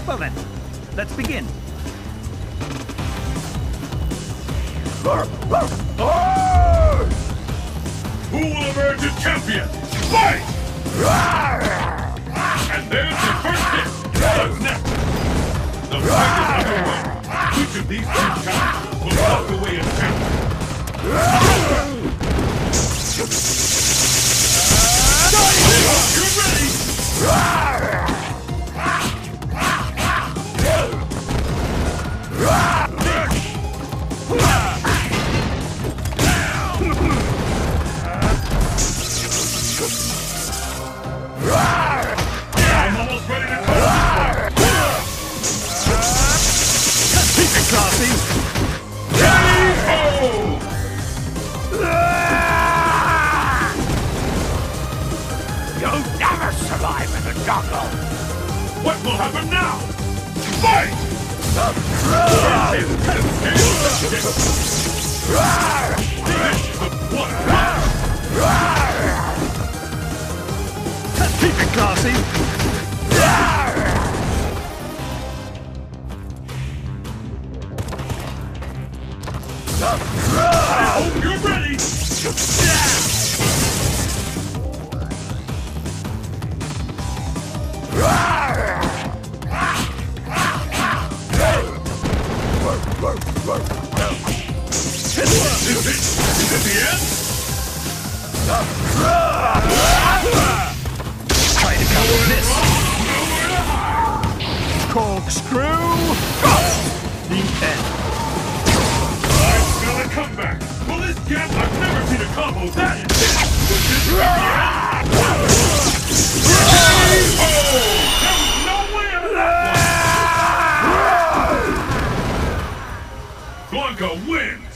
Well then, let's begin. Who will emerge as champion? Fight! And there's the first hit. What's next? The fight is underway. Which of these two champions will walk away as champion? You ready? I'm almost ready to call this fight. Keep it classy. K.O. You'll never survive in the jungle. What will happen now? Fight! Keep it classy. I hope you're ready! Is it the end? Try to counter this. Corkscrew. The end. I've got a comeback! Will this get? I've never seen a combo that intense! Was this the end? Oh! There was no way out of that one! Blanka wins!